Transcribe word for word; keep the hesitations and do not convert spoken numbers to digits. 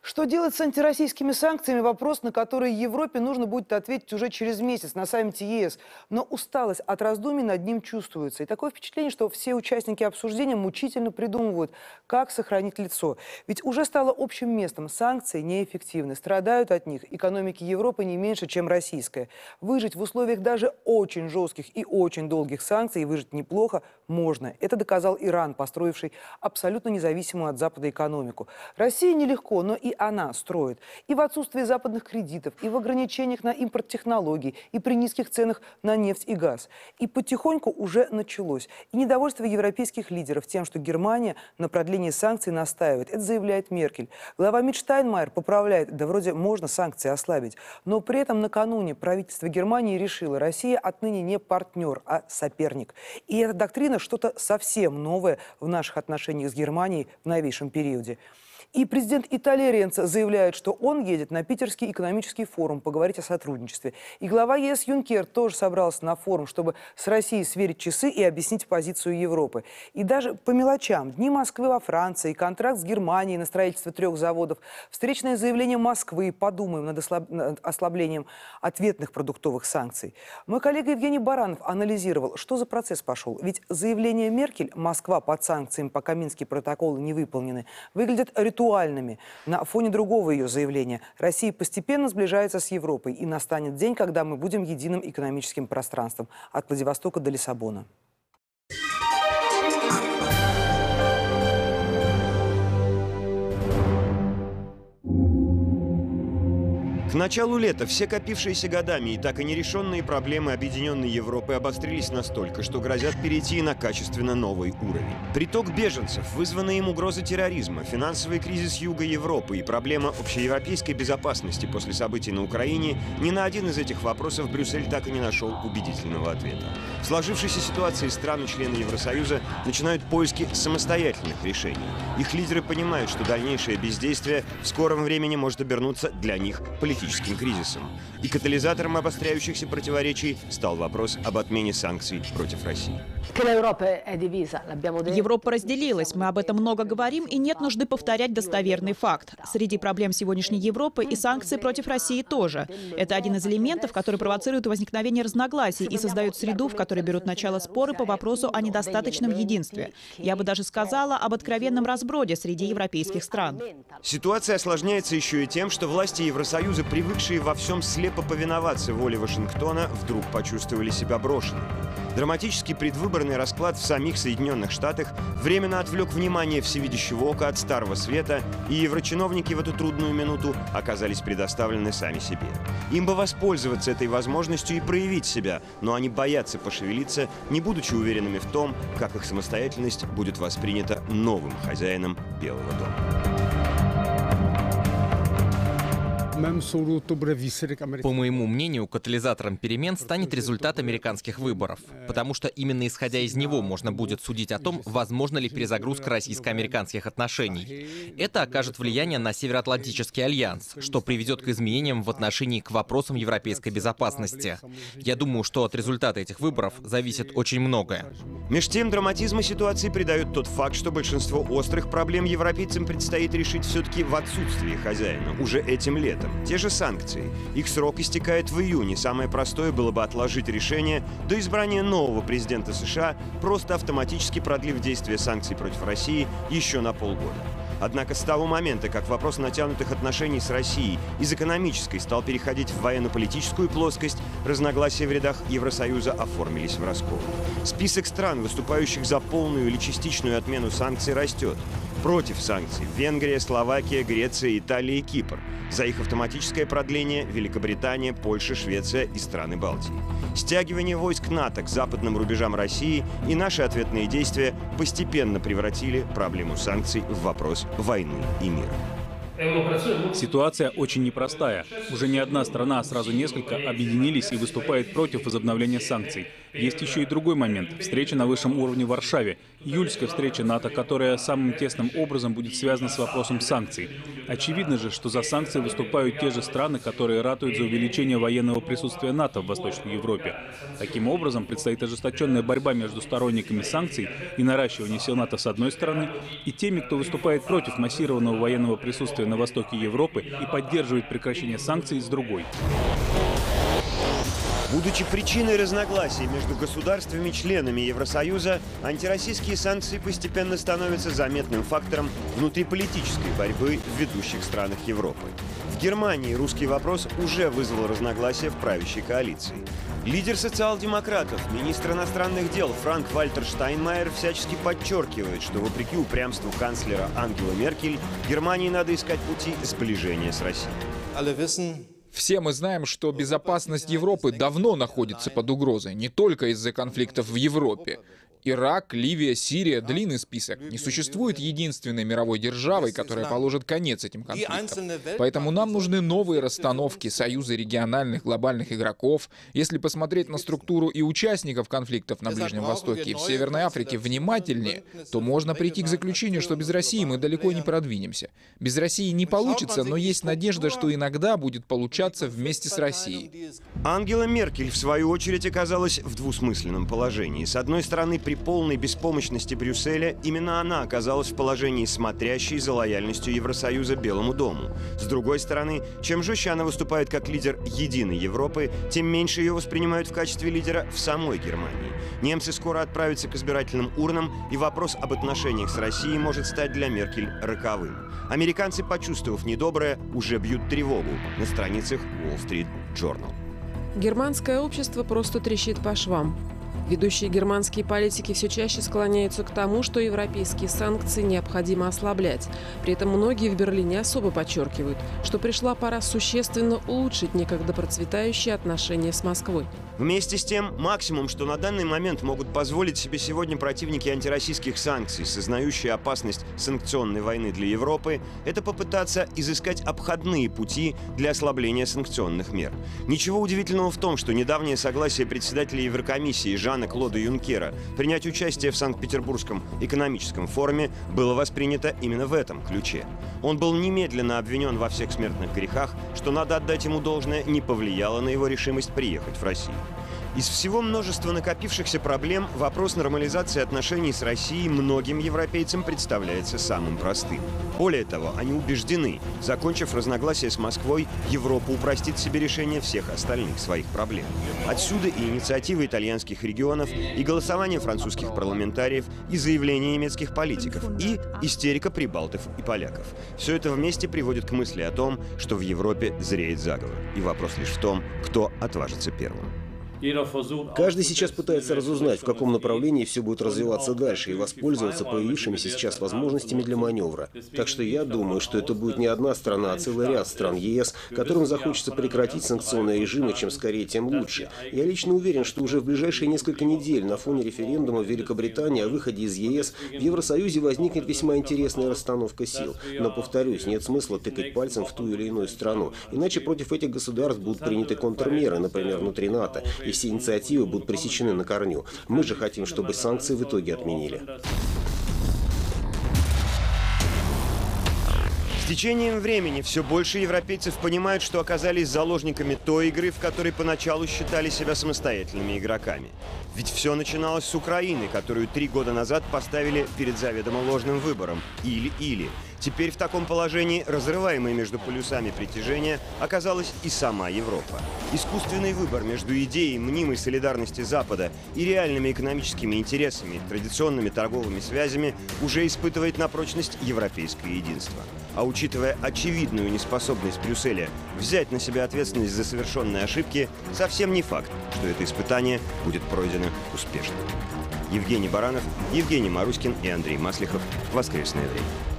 Что делать с антироссийскими санкциями – вопрос, на который Европе нужно будет ответить уже через месяц на саммите ЕС. Но усталость от раздумий над ним чувствуется. И такое впечатление, что все участники обсуждения мучительно придумывают, как сохранить лицо. Ведь уже стало общим местом. Санкции неэффективны, страдают от них экономики Европы не меньше, чем российская. Выжить в условиях даже очень жестких и очень долгих санкций, и выжить неплохо, можно. Это доказал Иран, построивший абсолютно независимую от Запада экономику. России нелегко, но и она строит. И в отсутствии западных кредитов, и в ограничениях на импорт технологий, и при низких ценах на нефть и газ. И потихоньку уже началось. И недовольство европейских лидеров тем, что Германия на продлении санкций настаивает. Это заявляет Меркель. Глава МИД Штайнмайер поправляет, да вроде можно санкции ослабить. Но при этом накануне правительство Германии решило, Россия отныне не партнер, а соперник. И эта доктрина что-то совсем новое в наших отношениях с Германией в новейшем периоде. И президент Италии Ренци заявляет, что он едет на Питерский экономический форум поговорить о сотрудничестве. И глава ЕС Юнкер тоже собрался на форум, чтобы с Россией сверить часы и объяснить позицию Европы. И даже по мелочам. Дни Москвы во Франции, контракт с Германией на строительство трех заводов, встречное заявление Москвы, подумаем над, ослаб... над ослаблением ответных продуктовых санкций. Мой коллега Евгений Баранов анализировал, что за процесс пошел. Ведь заявление Меркель «Москва под санкциями, пока Минские протоколы не выполнены» выглядит ритуально. На фоне другого ее заявления Россия постепенно сближается с Европой, и настанет день, когда мы будем единым экономическим пространством от Владивостока до Лиссабона. К началу лета все копившиеся годами и так и нерешенные проблемы Объединенной Европы обострились настолько, что грозят перейти на качественно новый уровень. Приток беженцев, вызванная им угроза терроризма, финансовый кризис Юга Европы и проблема общеевропейской безопасности после событий на Украине – ни на один из этих вопросов Брюссель так и не нашел убедительного ответа. В сложившейся ситуации страны-члены Евросоюза начинают поиски самостоятельных решений. Их лидеры понимают, что дальнейшее бездействие в скором времени может обернуться для них политическим кризисом. И катализатором обостряющихся противоречий стал вопрос об отмене санкций против России. Европа разделилась, мы об этом много говорим, и нет нужды повторять достоверный факт. Среди проблем сегодняшней Европы и санкции против России тоже. Это один из элементов, который провоцирует возникновение разногласий и создает среду, в которой берут начало споры по вопросу о недостаточном единстве. Я бы даже сказала об откровенном разброде среди европейских стран. Ситуация осложняется еще и тем, что власти Евросоюза, привыкшие во всем слепо повиноваться воле Вашингтона, вдруг почувствовали себя брошенными. Драматический предвыборный расклад в самих Соединенных Штатах временно отвлек внимание всевидящего ока от Старого Света, и еврочиновники в эту трудную минуту оказались предоставлены сами себе. Им бы воспользоваться этой возможностью и проявить себя, но они боятся пошевелиться, не будучи уверенными в том, как их самостоятельность будет воспринята новым хозяином Белого дома. По моему мнению, катализатором перемен станет результат американских выборов, потому что именно исходя из него можно будет судить о том, возможна ли перезагрузка российско-американских отношений. Это окажет влияние на Североатлантический альянс, что приведет к изменениям в отношении к вопросам европейской безопасности. Я думаю, что от результата этих выборов зависит очень многое. Меж тем, драматизма ситуации придает тот факт, что большинство острых проблем европейцам предстоит решить все-таки в отсутствии хозяина, уже этим летом. Те же санкции. Их срок истекает в июне. Самое простое было бы отложить решение до избрания нового президента США, просто автоматически продлив действие санкций против России еще на полгода. Однако с того момента, как вопрос натянутых отношений с Россией из экономической стал переходить в военно-политическую плоскость, разногласия в рядах Евросоюза оформились в раскол. Список стран, выступающих за полную или частичную отмену санкций, растет. Против санкций – Венгрия, Словакия, Греция, Италия и Кипр. За их автоматическое продление – Великобритания, Польша, Швеция и страны Балтии. Стягивание войск НАТО к западным рубежам России и наши ответные действия постепенно превратили проблему санкций в вопрос войны и мира. Ситуация очень непростая. Уже не одна страна, а сразу несколько объединились и выступают против возобновления санкций. Есть еще и другой момент – встреча на высшем уровне в Варшаве. Июльская встреча НАТО, которая самым тесным образом будет связана с вопросом санкций. Очевидно же, что за санкции выступают те же страны, которые ратуют за увеличение военного присутствия НАТО в Восточной Европе. Таким образом, предстоит ожесточенная борьба между сторонниками санкций и наращивание сил НАТО с одной стороны, и теми, кто выступает против массированного военного присутствия на востоке Европы и поддерживает прекращение санкций с другой. Будучи причиной разногласий между государствами-членами Евросоюза, антироссийские санкции постепенно становятся заметным фактором внутриполитической борьбы в ведущих странах Европы. В Германии русский вопрос уже вызвал разногласия в правящей коалиции. Лидер социал-демократов, министр иностранных дел Франк-Вальтер Штайнмайер всячески подчеркивает, что вопреки упрямству канцлера Ангелы Меркель, Германии надо искать пути сближения с Россией. Все мы знаем, что безопасность Европы давно находится под угрозой, не только из-за конфликтов в Европе. Ирак, Ливия, Сирия — длинный список. Не существует единственной мировой державы, которая положит конец этим конфликтам. Поэтому нам нужны новые расстановки, союзы региональных, глобальных игроков. Если посмотреть на структуру и участников конфликтов на Ближнем Востоке и в Северной Африке внимательнее, то можно прийти к заключению, что без России мы далеко не продвинемся. Без России не получится, но есть надежда, что иногда будет получаться вместе с Россией. Ангела Меркель, в свою очередь, оказалась в двусмысленном положении. С одной стороны, при полной беспомощности Брюсселя, именно она оказалась в положении смотрящей за лояльностью Евросоюза Белому дому. С другой стороны, чем жестче она выступает как лидер единой Европы, тем меньше ее воспринимают в качестве лидера в самой Германии. Немцы скоро отправятся к избирательным урнам, и вопрос об отношениях с Россией может стать для Меркель роковым. Американцы, почувствовав недоброе, уже бьют тревогу на страницах Wall Street Journal. Германское общество просто трещит по швам. Ведущие германские политики все чаще склоняются к тому, что европейские санкции необходимо ослаблять. При этом многие в Берлине особо подчеркивают, что пришла пора существенно улучшить некогда процветающие отношения с Москвой. Вместе с тем, максимум, что на данный момент могут позволить себе сегодня противники антироссийских санкций, сознающие опасность санкционной войны для Европы, это попытаться изыскать обходные пути для ослабления санкционных мер. Ничего удивительного в том, что недавнее согласие председателя Еврокомиссии Жана-Клода Юнкера принять участие в Санкт-Петербургском экономическом форуме было воспринято именно в этом ключе. Он был немедленно обвинен во всех смертных грехах, что, надо отдать ему должное, не повлияло на его решимость приехать в Россию. Из всего множества накопившихся проблем вопрос нормализации отношений с Россией многим европейцам представляется самым простым. Более того, они убеждены, закончив разногласия с Москвой, Европа упростит себе решение всех остальных своих проблем. Отсюда и инициативы итальянских регионов, и голосование французских парламентариев, и заявления немецких политиков, и истерика прибалтов и поляков. Все это вместе приводит к мысли о том, что в Европе зреет заговор. И вопрос лишь в том, кто отважится первым. Каждый сейчас пытается разузнать, в каком направлении все будет развиваться дальше, и воспользоваться появившимися сейчас возможностями для маневра. Так что я думаю, что это будет не одна страна, а целый ряд стран ЕС, которым захочется прекратить санкционные режимы, чем скорее, тем лучше. Я лично уверен, что уже в ближайшие несколько недель на фоне референдума в Великобритании о выходе из ЕС в Евросоюзе возникнет весьма интересная расстановка сил. Но, повторюсь, нет смысла тыкать пальцем в ту или иную страну, иначе против этих государств будут приняты контрмеры, например, внутри НАТО, и все инициативы будут пресечены на корню. Мы же хотим, чтобы санкции в итоге отменили. С течением времени все больше европейцев понимают, что оказались заложниками той игры, в которой поначалу считали себя самостоятельными игроками. Ведь все начиналось с Украины, которую три года назад поставили перед заведомо ложным выбором «или-или». Теперь в таком положении, разрываемой между полюсами притяжения, оказалась и сама Европа. Искусственный выбор между идеей мнимой солидарности Запада и реальными экономическими интересами, традиционными торговыми связями уже испытывает на прочность европейское единство. А учитывая очевидную неспособность Брюсселя взять на себя ответственность за совершенные ошибки, совсем не факт, что это испытание будет пройдено успешно. Евгений Баранов, Евгений Маруськин и Андрей Маслихов. Воскресное время.